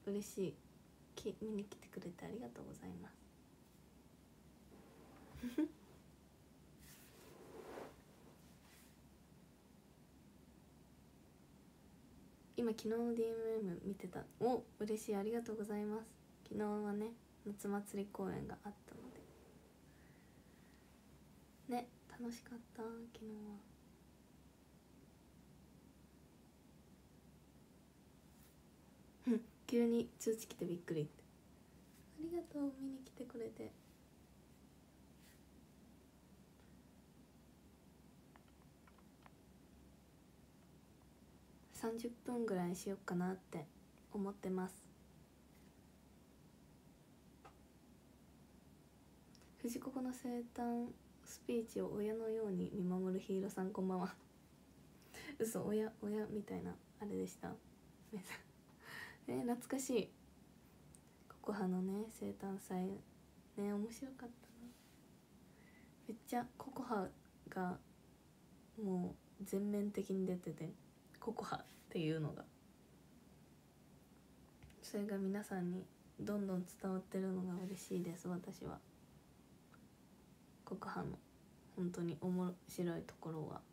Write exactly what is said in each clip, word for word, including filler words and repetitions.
嬉しい。き見に来てくれてありがとうございます今昨日の ディーエムエム 見てた。お、嬉しい、ありがとうございます。昨日はね夏祭り公演があったのでね、楽しかった昨日は急に通知来てびっくりって。ありがとう、見に来てくれて。さんじゅっぷんぐらいしよっかなって思ってます。藤子の生誕スピーチを親のように見守るヒーローさん、こんばんは嘘、親親みたいなあれでしたえー、懐かしい。ココハのね生誕祭ね、面白かったな。めっちゃココハがもう全面的に出てて、ココハっていうのが、それが皆さんにどんどん伝わってるのが嬉しいです。私はココハの本当に面白いところは。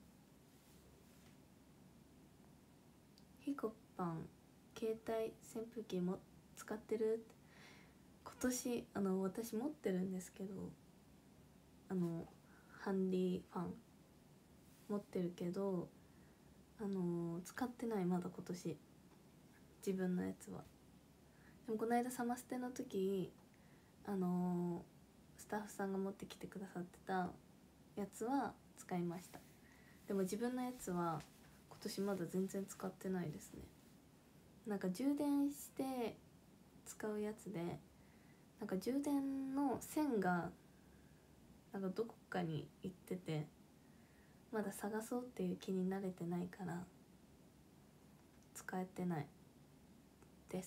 ヒコパン携帯扇風機も使ってる。今年あの私持ってるんですけど、あのハンディファン持ってるけど、あの使ってないまだ今年自分のやつは。でもこの間サマステの時あのスタッフさんが持ってきてくださってたやつは使いました。でも自分のやつは今年まだ全然使ってないですね。なんか充電して使うやつで、なんか充電の線がなんかどこかに行ってて、まだ探そうっていう気に慣れてないから使えてないです。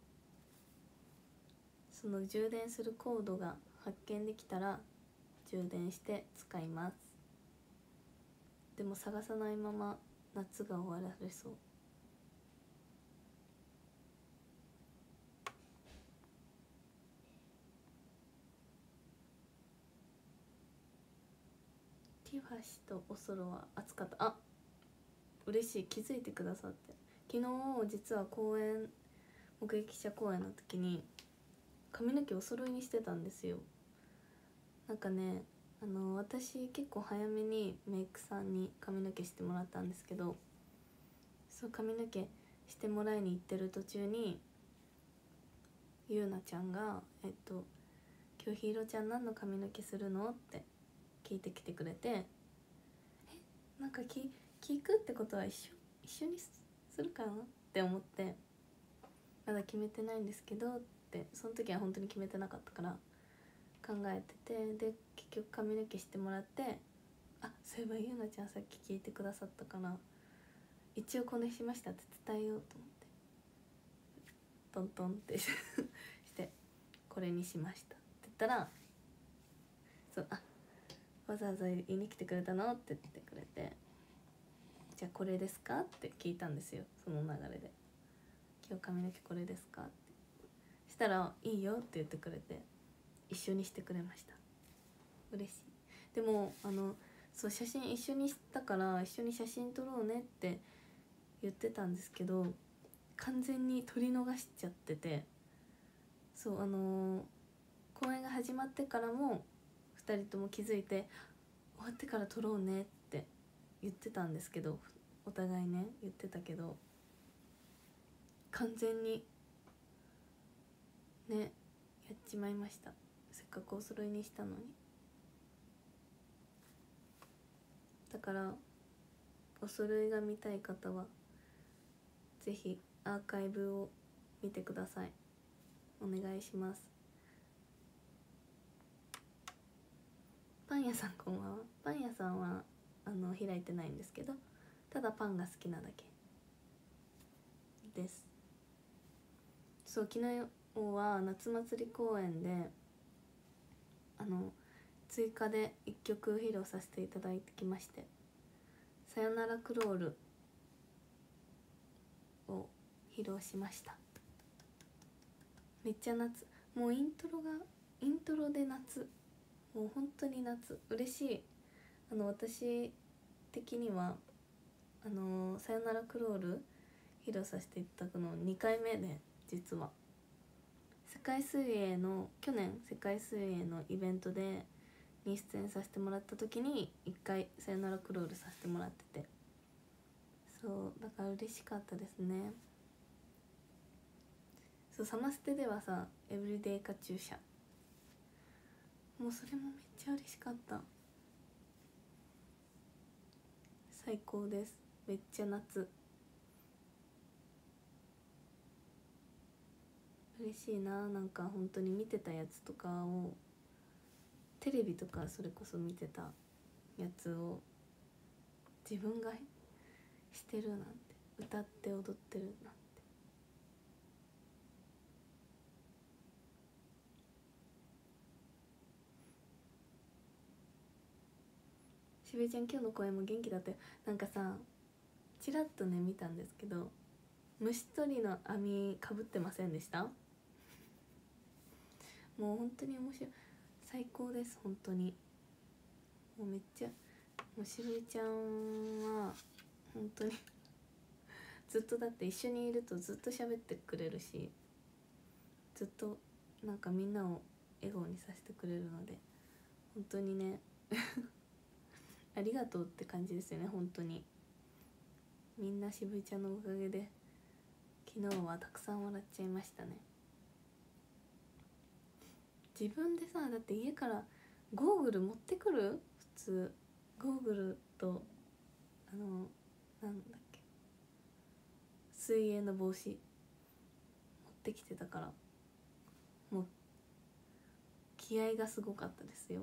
その充電するコードが発見できたら充電して使います。でも探さないまま夏が終わられそう。ティファシとおそろは暑かった。あ、嬉しい、気づいてくださって。昨日実は公演、目撃者公演の時に髪の毛お揃いにしてたんですよ。なんかね、あの私結構早めにメイクさんに髪の毛してもらったんですけど、そう髪の毛してもらいに行ってる途中にゆうなちゃんが「えっと今日ヒーローちゃん何の髪の毛するの?」って聞いてきてくれて、えなんかき聞くってことは一緒一緒にするかなって思って、まだ決めてないんですけどって、その時は本当に決めてなかったから考えてて、で結局髪の毛してもらって、あ、そういえばゆうなちゃんさっき聞いてくださったから一応これしましたって伝えようと思ってトントンってしてこれにしましたって言ったら、そう、あ、わざわざ言いに来てくれたのって言ってくれて、じゃあこれですかって聞いたんですよ。その流れで今日髪の毛これですかってしたらいいよって言ってくれて一緒にしてくれました。嬉しい。でもあのそう写真一緒にしたから一緒に写真撮ろうねって言ってたんですけど、完全に撮り逃しちゃってて、そうあのー、公演が始まってからもふたりとも気づいて終わってから撮ろうねって言ってたんですけど、お互いね言ってたけど完全にねやっちまいました。せっかくお揃いにしたのに。だからお揃いが見たい方はぜひアーカイブを見てください。お願いします。パン屋さんこんばんは。パン屋さんはあの開いてないんですけど、ただパンが好きなだけです。そう昨日は夏祭り公演であの追加でいっきょく披露させていただいてきまして、さよならクロールを披露しました。 めっちゃ夏。もうイントロがイントロで夏、もう本当に夏。嬉しい。あの私的にはあのさよならクロール披露させていただくのにかいめで、実は世界水泳の去年世界水泳のイベントでに出演させてもらった時にいっかいさよならクロールさせてもらってて、そうだから嬉しかったですね。そうサマステではさエブリデイカチューシャ、もうそれもめっちゃ嬉しかった。最高です。めっちゃ夏。嬉しいな。なんか本当に見てたやつとかをテレビとかそれこそ見てたやつを自分がしてるなんて、歌って踊ってるなんて。しべちゃん今日の声も元気だったよ。なんかさちらっとね見たんですけど、虫取りの網かぶってませんでした？もう本当に面白い。最高です本当に。もうめっちゃもうしぶちゃんは本当にずっとだって一緒にいるとずっと喋ってくれるし、ずっとなんかみんなを笑顔にさせてくれるので本当にねありがとうって感じですよね。本当にみんなしぶちゃんのおかげで昨日はたくさん笑っちゃいましたね。自分でさだって家からゴーグル持ってくる？普通ゴーグルとあのなんだっけ水泳の帽子持ってきてたから、もう気合がすごかったですよ。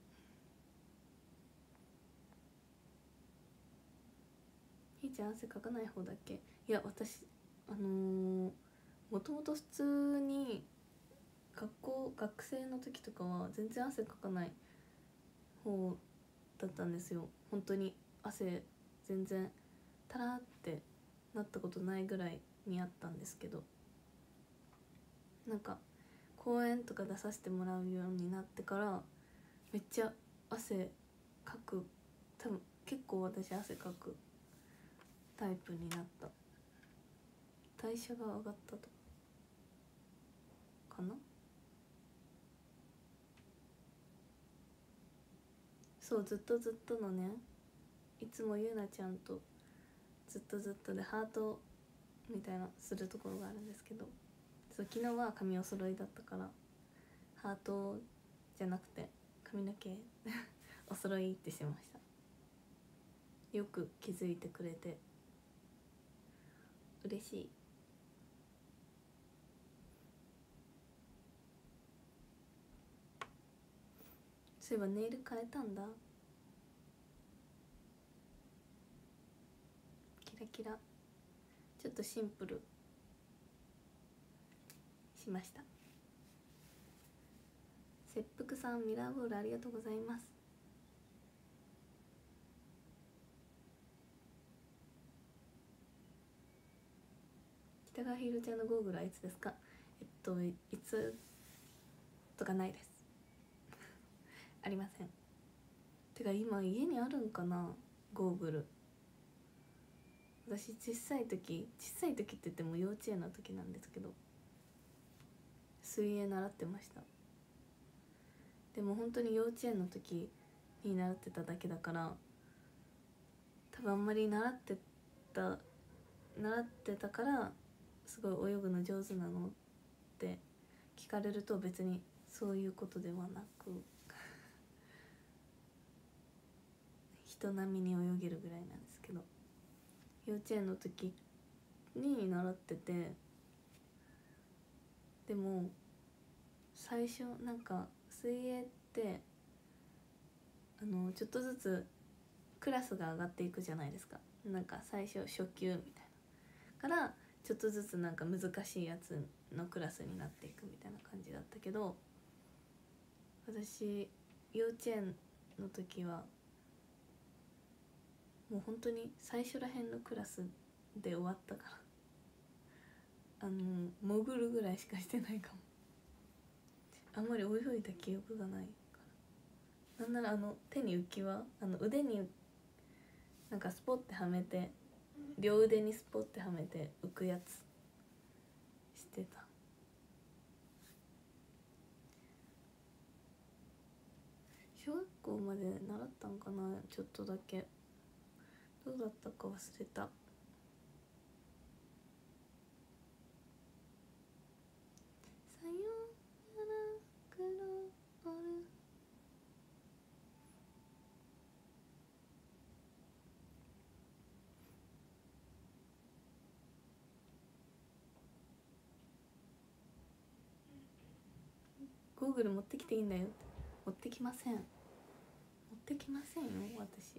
ひーちゃん汗かかない方だっけ？いや私あのー、もともと普通に学校学生の時とかは全然汗かかない方だったんですよ。本当に汗全然タラーってなったことないぐらいにあったんですけど、なんか公演とか出させてもらうようになってからめっちゃ汗かく、多分結構私汗かくタイプになった。代謝が上がったとかな。そうずっとずっとのね、いつもゆうなちゃんとずっとずっとでハートみたいなするところがあるんですけど、そう昨日は髪お揃いだったからハートじゃなくて髪の毛お揃いってしました。よく気づいてくれて嬉しい。そういえばネイル変えたんだ。キラキラ、ちょっとシンプルしました。切腹さんミラーボールありがとうございます。北川ひろちゃんのゴーグルはいつですか？えっといつとかないですありません。てか今家にあるんかなゴーグル。私小さい時小さい時って言っても幼稚園の時なんですけど水泳習ってました。でも本当に幼稚園の時に習ってただけだから多分あんまり習ってた習ってたからすごい泳ぐの上手なのって聞かれると別にそういうことではなく人並みに泳げるぐらいなんですけど、幼稚園の時に習ってて、でも最初なんか水泳ってあのちょっとずつクラスが上がっていくじゃないですか。なんか最初初級みたいなからちょっとずつなんか難しいやつのクラスになっていくみたいな感じだったけど、私幼稚園の時はもう本当に最初らへんのクラスで終わったから、あの潜るぐらいしかしてないかも。 あんまり泳いだ記憶がないから。なんならあの手に浮き輪、あの腕になんかスポッてはめて、両腕にスポッてはめて浮くやつしてた。小学校まで習ったんかな、ちょっとだけ。どうだったか忘れた。さよならクロール。ゴーグル持ってきていいんだよって。持ってきません、持ってきませんよ私。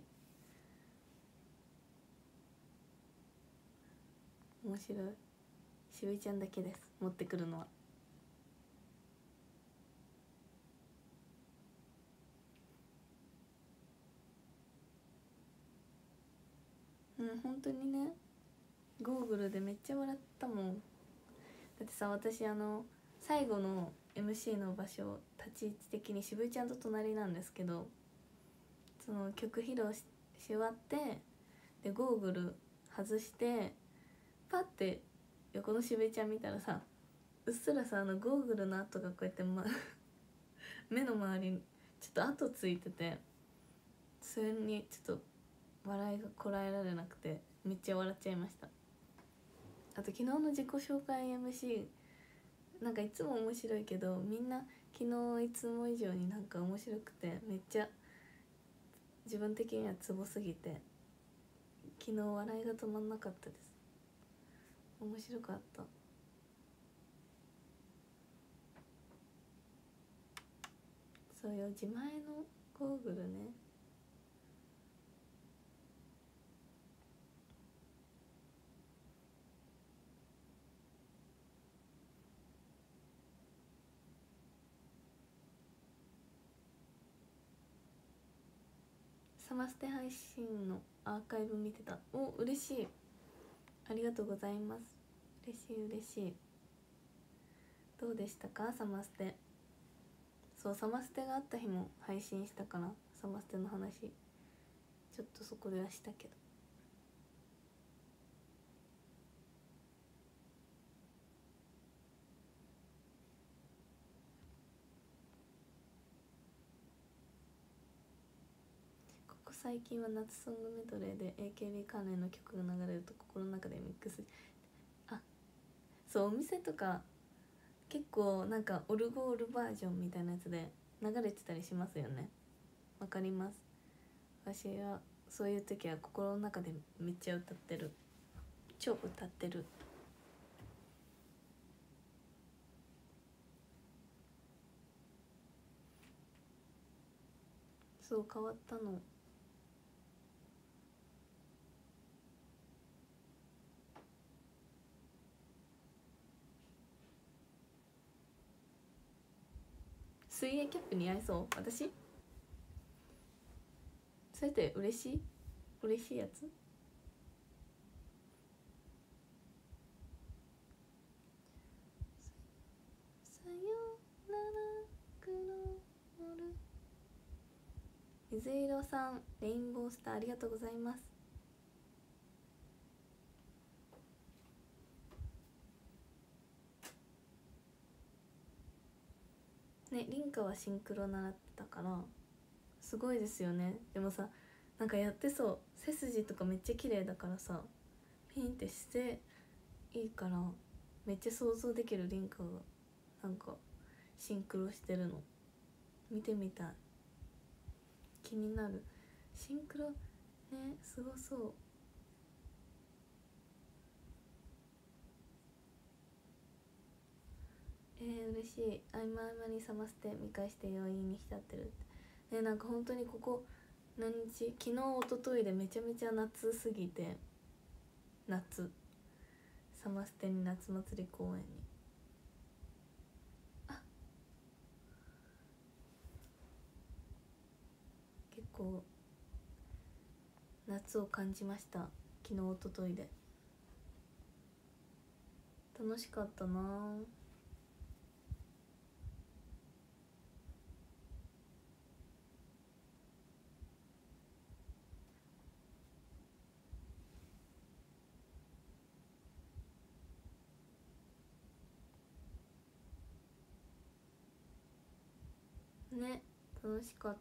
面白い。しぶいちゃんだけです、持ってくるのは。うん、本当にね、ゴーグルでめっちゃ笑ったもん。だってさ、私あの最後の エムシー の場所、立ち位置的にしぶいちゃんと隣なんですけど、その曲披露 し, し終わって、でゴーグル外してパッて横のしぶいちゃん見たらさ、うっすらさ、あのゴーグルの跡がこうやって、ま、目の周りにちょっと跡ついてて、それにちょっと笑いがこらえられなくてめっちゃ笑っちゃいました。あと昨日の自己紹介 エムシー なんかいつも面白いけど、みんな昨日いつも以上になんか面白くて、めっちゃ自分的にはツボすぎて昨日笑いが止まんなかったです。面白かった。そうよ、自前のゴーグルね。サマステ配信のアーカイブ見てた。お、嬉しい、ありがとうございます。嬉しい嬉しい。どうでしたかサマステ。そう、サマステがあった日も配信したから、サマステの話ちょっとそこではしたけど。ここ最近は夏ソングメドレーで エーケービー 関連の曲が流れると心の中でミックス。あ、そう、お店とか結構なんかオルゴールバージョンみたいなやつで流れてたりしますよね。わかります。私はそういう時は心の中でめっちゃ歌ってる。超歌ってる。そう、変わったの。水泳キャップ似合いそう。私それって嬉しい嬉しいやつ。さよならクロール。水色さん、レインボースターありがとうございます。ね、リンカはシンクロ習ってたからすごいですよね。でもさ、なんかやってそう。背筋とかめっちゃ綺麗だからさ、ピンってしていいからめっちゃ想像できる。リンカがなんかシンクロしてるの見てみたい。気になる。シンクロね、すごそう。えー、嬉しい。合間合間にサマステ見返して余韻に浸ってるってね。なんか本当にここ何日、昨日一昨日でめちゃめちゃ夏すぎて、夏サマステに夏祭り公演に、あ、結構夏を感じました。昨日一昨日で楽しかったな。 ね、楽しかった。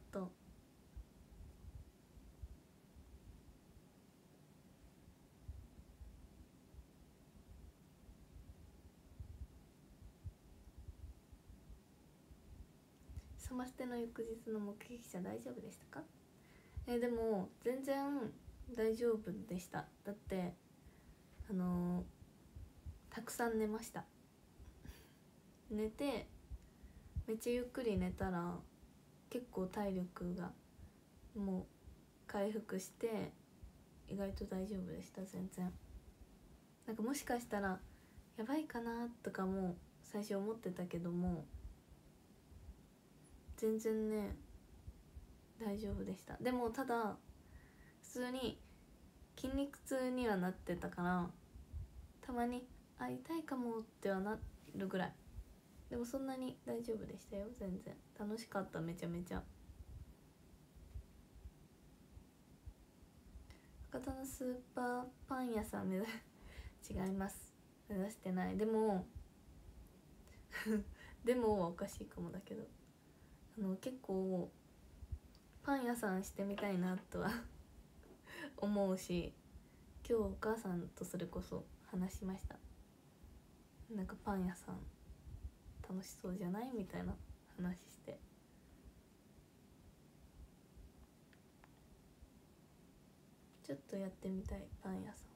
サマステの翌日の目撃者大丈夫でしたか？えでも全然大丈夫でした。だってあのー、たくさん寝ました。寝てめっちゃゆっくり寝たら結構体力がもう回復して意外と大丈夫でした。全然なんかもしかしたらやばいかなとかも最初思ってたけども全然ね大丈夫でした。でもただ普通に筋肉痛にはなってたからたまにあ痛いかもってはなるぐらい。でもそんなに大丈夫でしたよ。全然楽しかった。めちゃめちゃ博多のスーパーパン屋さん目指違います、目指してない。でもでもはおかしいかもだけどあの結構パン屋さんしてみたいなとは思うし今日お母さんとそれこそ話しました。なんかパン屋さん楽しそうじゃないみたいな話してちょっとやってみたいパン屋さん。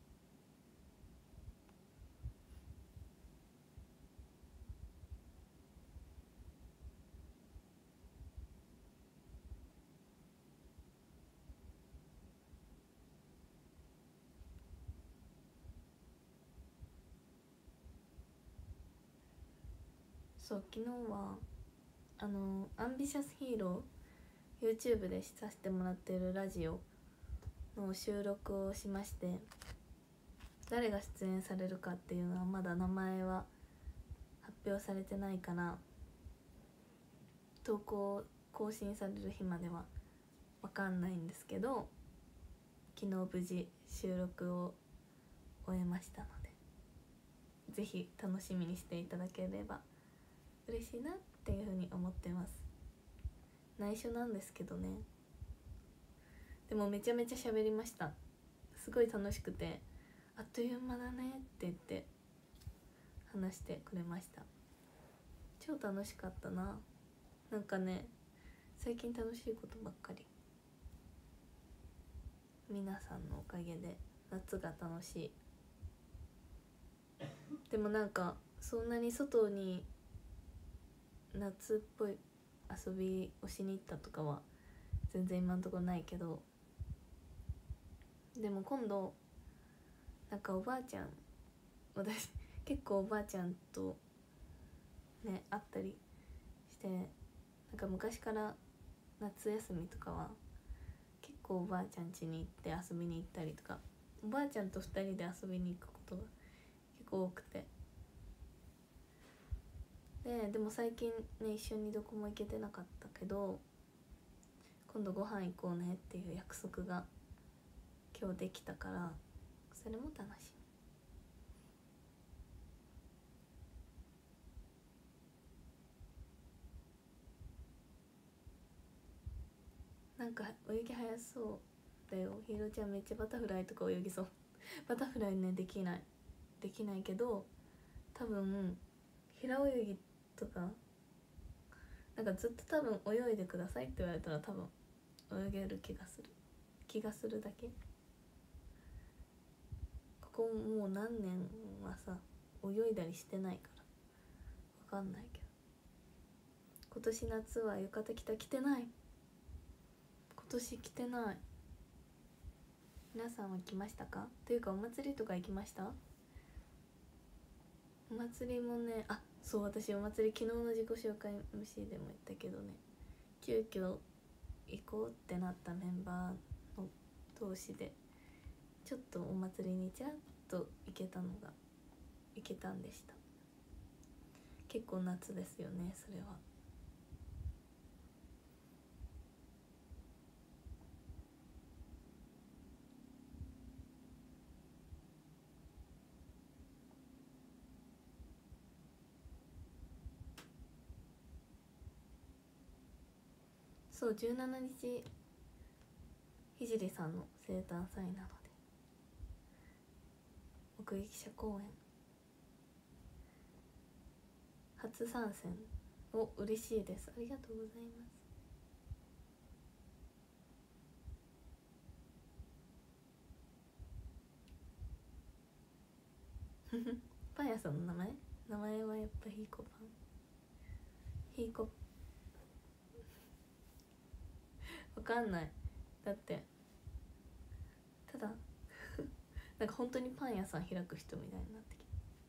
そう昨日はあのアンビシャスヒーロー YouTube でさせてもらってるラジオの収録をしまして、誰が出演されるかっていうのはまだ名前は発表されてないから投稿更新される日までは分かんないんですけど、昨日無事収録を終えましたのでぜひ楽しみにしていただければ嬉しいなっていうふうに思ってます。内緒なんですけどね。でもめちゃめちゃ喋りました。すごい楽しくてあっという間だねって言って話してくれました。超楽しかったな。なんかね最近楽しいことばっかり。皆さんのおかげで夏が楽しい。でもなんかそんなに外に夏っぽい遊びをしに行ったとかは全然今んところないけど、でも今度なんかおばあちゃん私結構おばあちゃんとね会ったりしてなんか昔から夏休みとかは結構おばあちゃん家に行って遊びに行ったりとかおばあちゃんとふたりで遊びに行くことが結構多くてででも最近ね一緒にどこも行けてなかったけど今度ご飯行こうねっていう約束が今日できたからそれも楽しみ。なんか泳ぎ早そうだよ。ひろちゃんめっちゃバタフライとか泳ぎそうバタフライねできないできないけど多分平泳ぎとかなんかずっと多分泳いでくださいって言われたら多分泳げる気がする気がするだけ。ここもう何年はさ泳いだりしてないから分かんないけど今年夏は浴衣着た着てない今年着てない。皆さんは来ましたか？というかお祭りとか行きました？お祭りもねあそう私お祭り昨日の自己紹介 エムシー でも言ったけどね急遽行こうってなったメンバーの同士でちょっとお祭りにちらっと行けたのが行けたんでした。結構夏ですよねそれは。 そうじゅうしちにちひじりさんの生誕祭なので目撃者公演初参戦お嬉しいです。ありがとうございますパン屋さんの名前名前はやっぱひーこパンひーこわかんない。だってただなんか本当にパン屋さん開く人みたいになって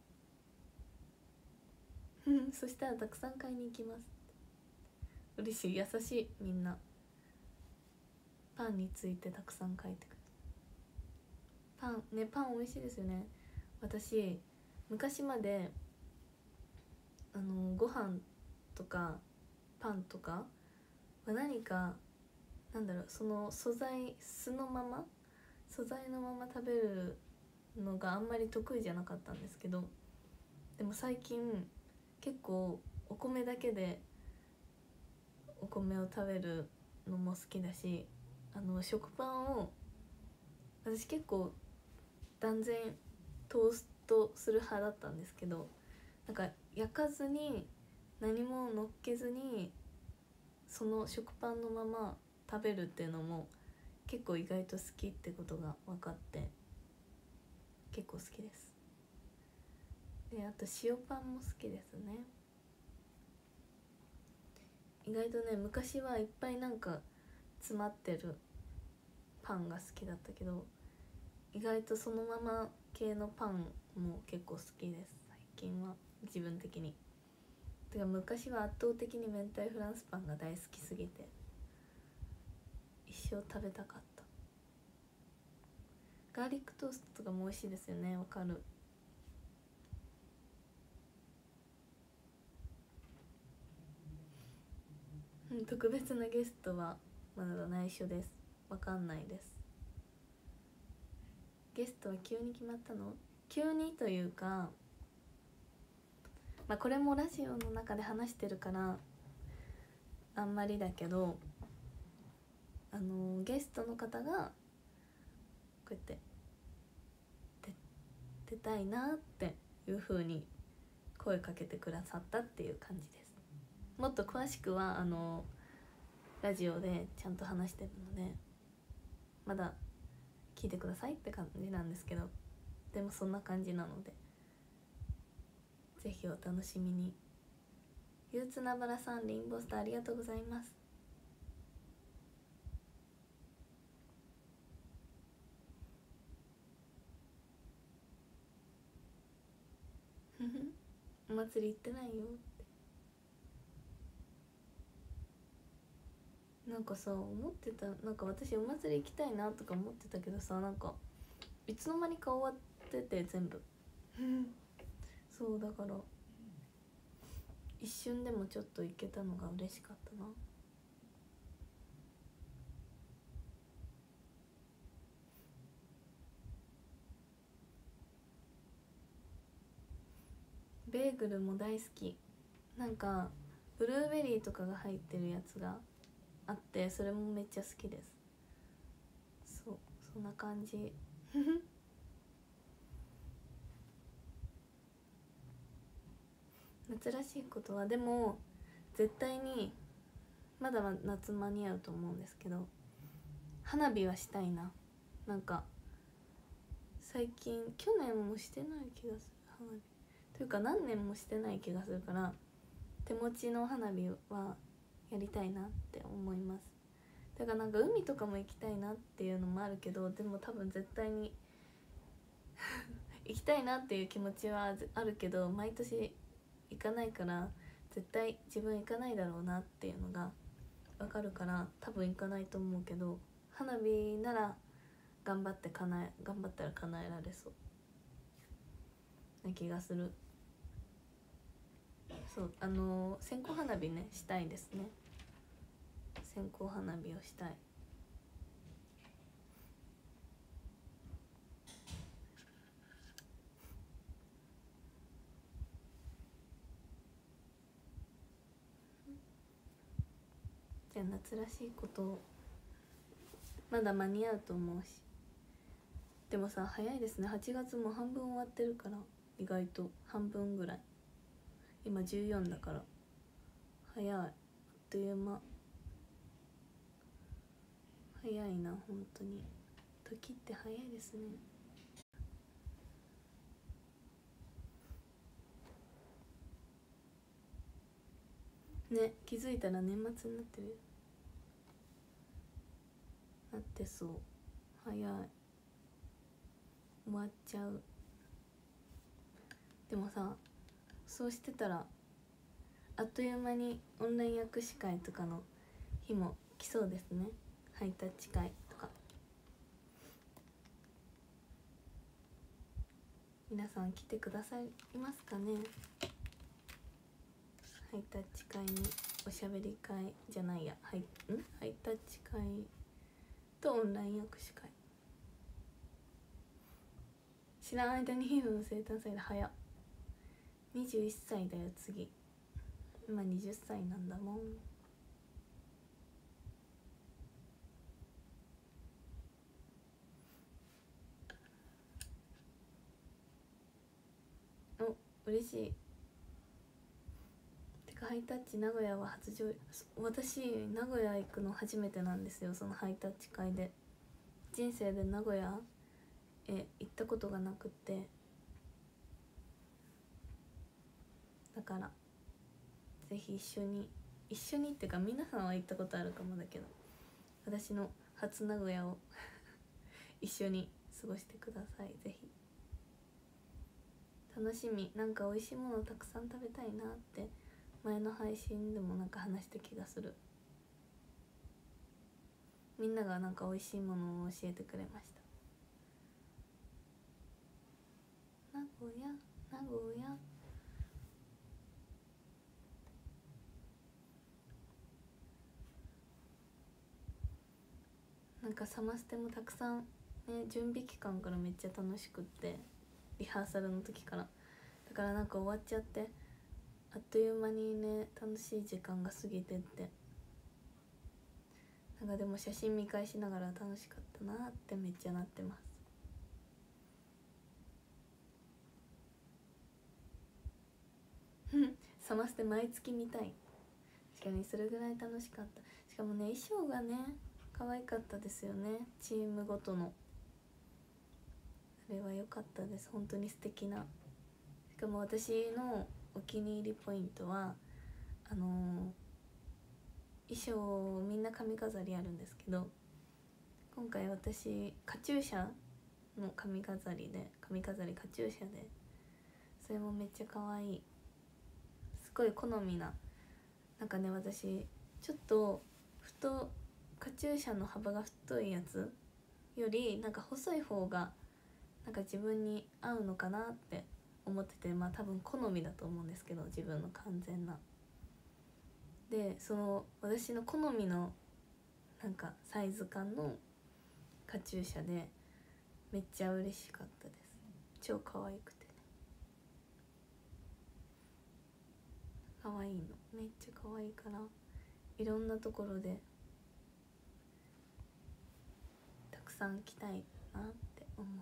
きてそしたらたくさん買いに行きます。嬉しい、優しい。みんなパンについてたくさん書いてくる。パンね、パン美味しいですよね。私昔まであのご飯とかパンとかは何かなんだろう、その素材素のまま素材のまま食べるのがあんまり得意じゃなかったんですけど、でも最近結構お米だけでお米を食べるのも好きだし、あの食パンを私結構断然トーストする派だったんですけど、なんか焼かずに何も乗っけずにその食パンのまま食べるっていうのも結構意外と好きってことが分かって結構好きです。であと塩パンも好きですね。意外とね、昔はいっぱいなんか詰まってるパンが好きだったけど、意外とそのまま系のパンも結構好きです最近は。自分的にてか昔は圧倒的に明太フランスパンが大好きすぎて一生食べたかった。ガーリックトーストとかも美味しいですよね。わかる。うん、特別なゲストはまだ内緒です。わかんないです。ゲストは急に決まったの？急にというか、まあこれもラジオの中で話してるからあんまりだけど、あのゲストの方がこうやって出たいなっていう風に声かけてくださったっていう感じです。もっと詳しくはあのラジオでちゃんと話してるのでまだ聞いてくださいって感じなんですけど、でもそんな感じなのでぜひお楽しみに。ゆうつなばらさん、リンボスターありがとうございます。お祭り行ってないよってなんかさ思ってた。なんか私お祭り行きたいなとか思ってたけどさ、なんかいつの間にか終わってて全部そうだから一瞬でもちょっと行けたのが嬉しかったな。ベーグルも大好き。なんかブルーベリーとかが入ってるやつがあってそれもめっちゃ好きです。そうそんな感じ夏らしいことはでも絶対にまだ夏間に合うと思うんですけど花火はしたいな。なんか最近去年もしてない気がする花火というか何年もしてない気がするから手持ちの花火はやりたいなって思います。だからなんか海とかも行きたいなっていうのもあるけど、でも多分絶対に行きたいなっていう気持ちはあるけど毎年行かないから絶対自分行かないだろうなっていうのが分かるから多分行かないと思うけど、花火なら頑張って叶え頑張ったら叶えられそうな気がする。そうあのー、線香花火ねしたいですね。線香花火をしたい。 じゃあ夏らしいことをまだ間に合うと思うし。でもさ早いですね、はちがつも半分終わってるから、意外と半分ぐらい、今じゅうよんだから早い、あっという間。早いな本当に、時って早いですね。ね、気づいたら年末になってるよ。なってそう、早い、終わっちゃう。でもさ、そうしてたらあっという間にオンライン握手会とかの日も来そうですね。ハイタッチ会とか。皆さん来てくださいますかね。ハイタッチ会におしゃべり会じゃないや、ハイんハイタッチ会とオンライン握手会。知らん間にヒーローの生誕祭で早っ。にじゅういっさいだよ次。今にじゅっさいなんだもん。お、嬉しい。てかハイタッチ名古屋は初上映。私名古屋行くの初めてなんですよ、そのハイタッチ会で。人生で名古屋へ行ったことがなくて、だからぜひ一緒に一緒にってか皆さんは行ったことあるかもだけど、私の初名古屋を一緒に過ごしてください。ぜひ楽しみ。なんか美味しいものをたくさん食べたいなって前の配信でもなんか話した気がする。みんながなんか美味しいものを教えてくれました。名古屋名古屋なんかサマステもたくさんね、準備期間からめっちゃ楽しくって、リハーサルの時から。だからなんか終わっちゃってあっという間にね、楽しい時間が過ぎてって、なんかでも写真見返しながら楽しかったなってめっちゃなってます。サマステ毎月見たい。確かにそれぐらい楽しかった。しかもね、衣装がね可愛かったですよね、チームごとの。あれは良かったです、本当に素敵な。しかも私のお気に入りポイントはあのー、衣装みんな髪飾りあるんですけど、今回私カチューシャの髪飾りで、髪飾りカチューシャで、それもめっちゃ可愛い。すごい好みな。なんかね、私ちょっと太カチューシャの幅が太いやつよりなんか細い方がなんか自分に合うのかなって思ってて、まあ多分好みだと思うんですけど、自分の完全な。でその私の好みのなんかサイズ感のカチューシャでめっちゃ嬉しかったです。超可愛くてね、可愛いのめっちゃ可愛いから、いろんなところでたくさん着たいなって思う。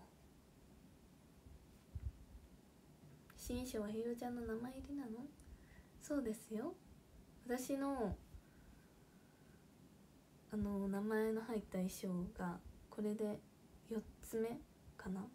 新衣装はひろちゃんの名前入りなの？そうですよ。私のあの名前の入った衣装がこれでよっつめかな。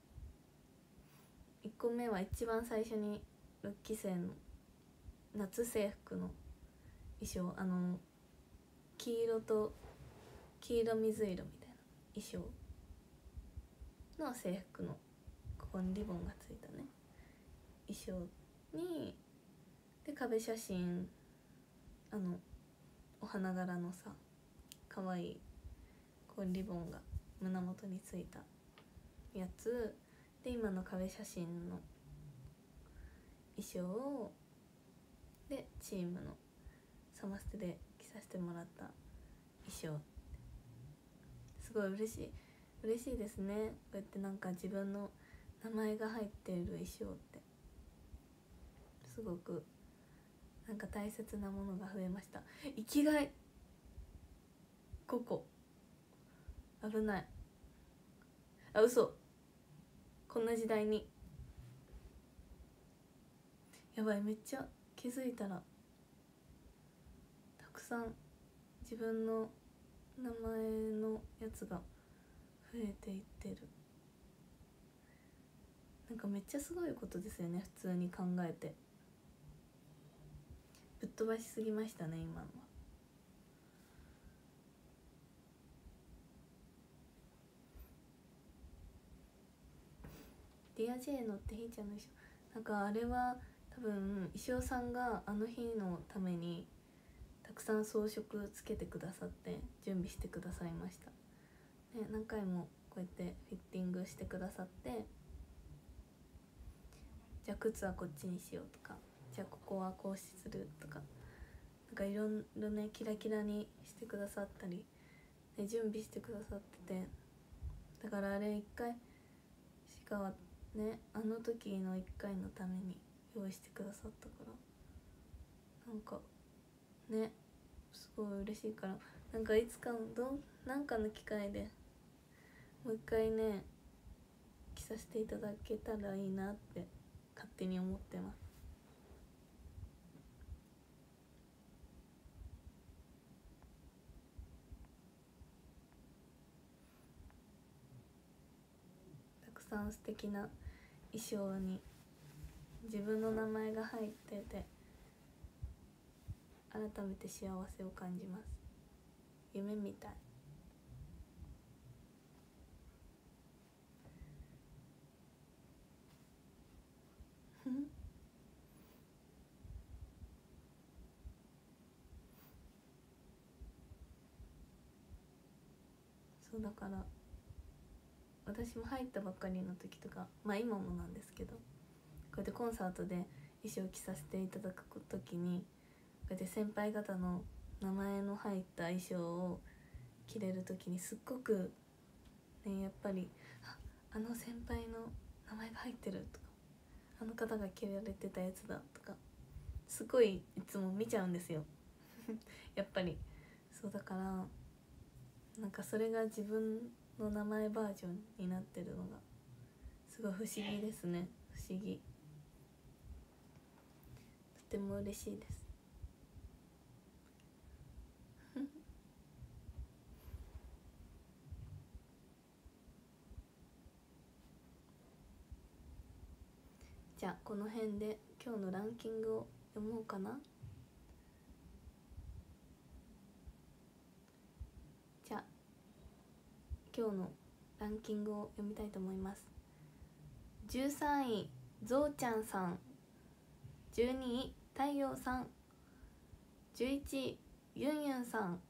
いっこめは一番最初にろっき生の夏制服の衣装、あの黄色と黄色水色みたいな衣装の制服のここにリボンがついたね衣装に、で壁写真、あのお花柄のさ可愛いこうリボンが胸元についたやつで、今の壁写真の衣装をでチームのサマステで着させてもらった衣装。すごい嬉しい嬉しいですね、こうやってなんか自分の名前が入っている衣装ってすごくなんか大切なものが増えました。生きがいここ危ない。あ、嘘、こんな時代に。やばい、めっちゃ気づいたらたくさん自分の名前のやつが増えていってる。なんかめっちゃすごいことですよね、普通に考えて。ぶっ飛ばしすぎましたね今のは。ディア J のってひーちゃんの衣装、なんかあれは多分衣装さんがあの日のためにたくさん装飾つけてくださって準備してくださいました、ね、何回もこうやってフィッティングしてくださって、じゃあ靴はこっちにしようとか、じゃあここはこうするとか、なんかいろいろねキラキラにしてくださったり、ね、準備してくださってて、だからあれ一回しかはね、あの時の一回のために用意してくださったから、なんかねすごい嬉しいから、なんかいつかのどなんかの機会でもう一回ね着させていただけたらいいなって勝手に思ってます。たくさん素敵な衣装に自分の名前が入ってて改めて幸せを感じます。夢みたい。そうだから私も入ったばっかりの時とか、まあ今もなんですけど、こうやってコンサートで衣装を着させていただく時にこうやって先輩方の名前の入った衣装を着れる時にすっごくね、やっぱり あ, あの先輩の名前が入ってるとか、あの方が着られてたやつだとか、すごいいつも見ちゃうんですよやっぱりそうだから、なんかそれが自分の名前バージョンになってるのがすごい不思議ですね。不思議、とても嬉しいですじゃあこの辺で今日のランキングを読もうかな。じゃあ今日のランキングを読みたいと思います。じゅうさんいぞうちゃんさん、じゅうにい太陽さん、じゅういちいゆんゆんさん、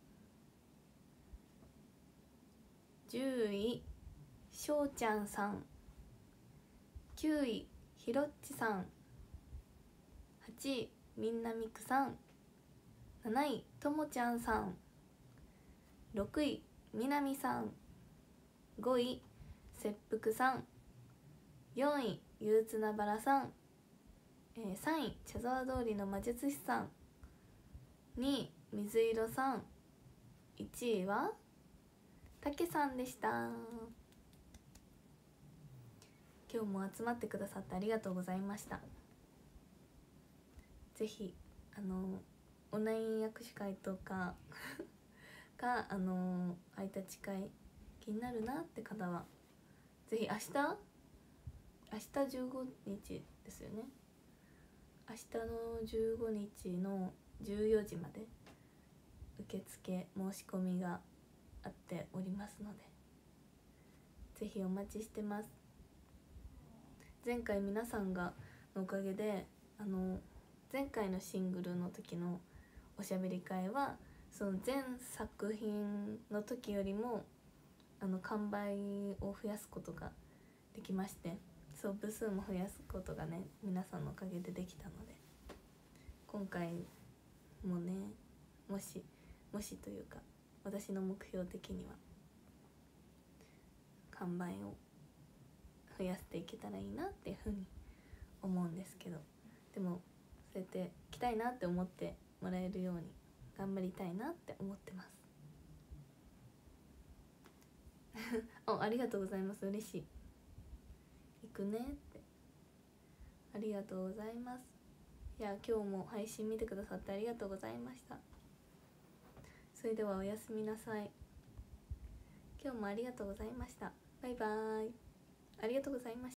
じゅういしょうちゃんさん、きゅういひろっちさん、はちいみんなみくさん、なないともちゃんさん、ろくいみなみさん、ごいせっぷくさん、よんいゆうつなばらさん、えー、さんい茶沢通りの魔術師さん、にい水色さん、いちいはたけさんでした。今日も集まってくださってありがとうございました。ぜひあのオンライン握手会とかかあのハイタッチ会気になるなって方はぜひ明日明日じゅうごにちですよね。明日のじゅうごにちのじゅうよじまで受付申し込みがあっておりますので、ぜひお待ちしてます。前回皆さんがのおかげであの前回のシングルの時のおしゃべり会はその全作品の時よりもあの完売を増やすことができまして、そう部数も増やすことがね皆さんのおかげでできたので、今回もねもしもしというか私の目標的には完売を増やしていけたらいいなっていうふうに思うんですけど、でもそうやって来たいなって思ってもらえるように頑張りたいなって思ってます。 あありがとうございます。嬉しい。行くねって、ありがとうございます。いや今日も配信見てくださってありがとうございました。それではおやすみなさい。今日もありがとうございました。バイバーイ。ありがとうございました。